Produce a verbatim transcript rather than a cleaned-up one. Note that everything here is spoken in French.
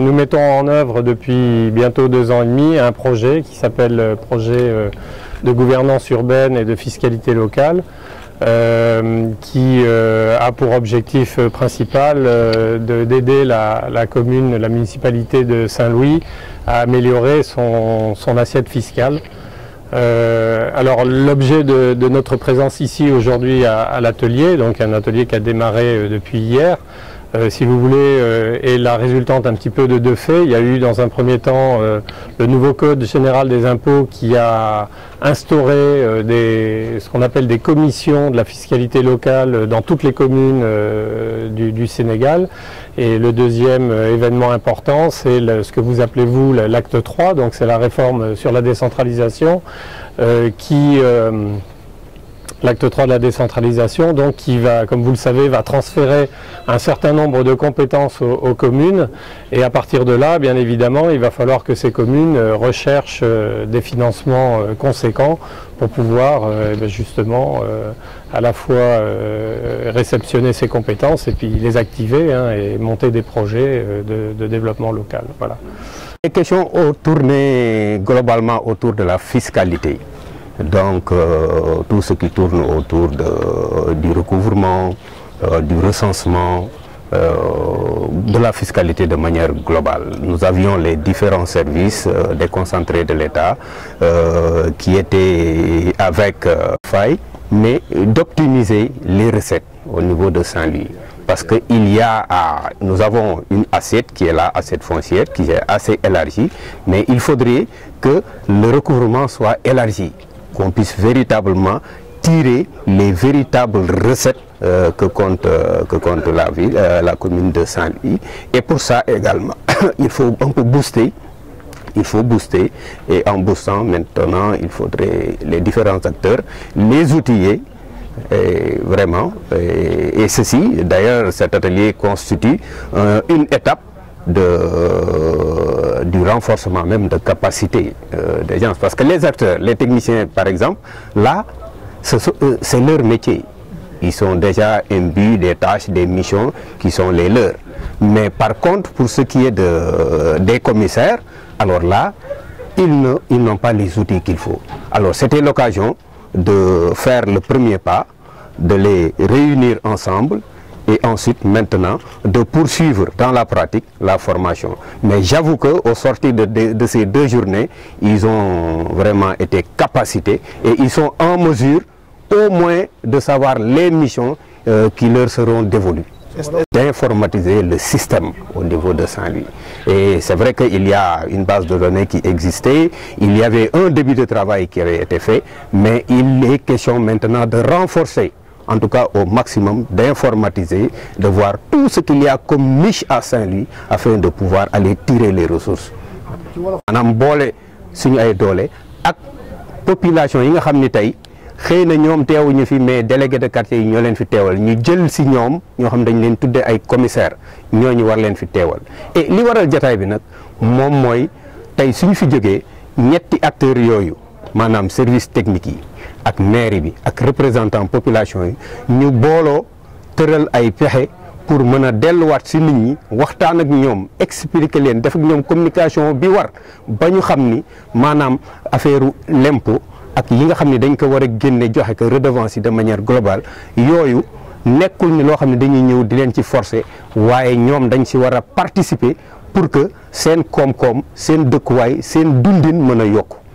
nous mettons en œuvre depuis bientôt deux ans et demi un projet qui s'appelle projet de gouvernance urbaine et de fiscalité locale, euh, qui euh, a pour objectif principal euh, d'aider la, la commune, la municipalité de Saint-Louis à améliorer son, son assiette fiscale. Euh, alors l'objet de, de notre présence ici aujourd'hui à, à l'atelier, donc un atelier qui a démarré euh, depuis hier, euh, si vous voulez, euh, est la résultante un petit peu de deux faits. Il y a eu dans un premier temps euh, le nouveau Code général des impôts qui a instauré euh, des, ce qu'on appelle des commissions de la fiscalité locale dans toutes les communes euh, du, du Sénégal. Et le deuxième euh, événement important, c'est ce que vous appelez vous l'acte trois, donc c'est la réforme sur la décentralisation euh, qui... Euh, L'acte trois de la décentralisation, donc qui va, comme vous le savez, va transférer un certain nombre de compétences aux, aux communes. Et à partir de là, bien évidemment, il va falloir que ces communes euh, recherchent euh, des financements euh, conséquents pour pouvoir euh, justement euh, à la fois euh, réceptionner ces compétences et puis les activer hein, et monter des projets euh, de, de développement local. Voilà. Les questions ont tourné globalement autour de la fiscalité. Donc euh, tout ce qui tourne autour de, du recouvrement, euh, du recensement, euh, de la fiscalité de manière globale. Nous avions les différents services euh, déconcentrés de l'État euh, qui étaient avec euh, faille, mais d'optimiser les recettes au niveau de Saint-Louis. Parce qu'il y a, à, nous avons une assiette qui est là, assiette foncière, qui est assez élargie, mais il faudrait que le recouvrement soit élargi, qu'on puisse véritablement tirer les véritables recettes euh, que compte, euh, que compte la ville, euh, la commune de Saint-Louis. Et pour ça également, il faut un peu booster, il faut booster, et en boostant maintenant, il faudrait les différents acteurs, les outiller, et vraiment, et, et ceci, d'ailleurs cet atelier constitue euh, une étape de, euh, du renforcement même de capacité euh, des gens. Parce que les acteurs, les techniciens par exemple, là, c'est euh, leur métier. Ils sont déjà imbus des tâches, des missions qui sont les leurs. Mais par contre, pour ce qui est de, euh, des commissaires, alors là, ils ne, ils n'ont pas les outils qu'il faut. Alors c'était l'occasion de faire le premier pas, de les réunir ensemble, et ensuite maintenant de poursuivre dans la pratique la formation. Mais j'avoue qu'au sortir de, de, de ces deux journées, ils ont vraiment été capacités et ils sont en mesure au moins de savoir les missions euh, qui leur seront dévolues. D'informatiser le système au niveau de Saint-Louis. Et c'est vrai qu'il y a une base de données qui existait, il y avait un début de travail qui avait été fait, mais il est question maintenant de renforcer, en tout cas au maximum, d'informatiser, de voir tout ce qu'il y a comme niche à Saint-Louis afin de pouvoir aller tirer les ressources. Manam boole suñu ay doole ak population yi nga xam ni tey xëy na ñoom teewuñu fi mais délégué de quartier yi ñoo leen fi teewal ñu jël si ñoom ñoo xam dañ leen tudde ay commissaire ñooñu war leen fi teewal. Et li waral jotaay bi nag moom mooy tey suñu fi jógee ñetti acteurs yooyu maanaam service technique yi ak mairie bi ak représentant population yi ñu booloo tëral ay pexe pour mën a delluwaat si nit ñi waxtaan ak ñoom expliquer leen def ak ñoom communication bi war ba ñu xam ni maanaam affaire l'impôt ak yi nga xam ne dañ ko war a génne joxe ko redevance yi de manière globale yooyu nekkul ni loo xam ne dañuy ñëw di leen ci forcer waaye ñoom dañ ci war a participer pour que seen koom-koom seen dëkkuwaay seen dundin mën a yokku.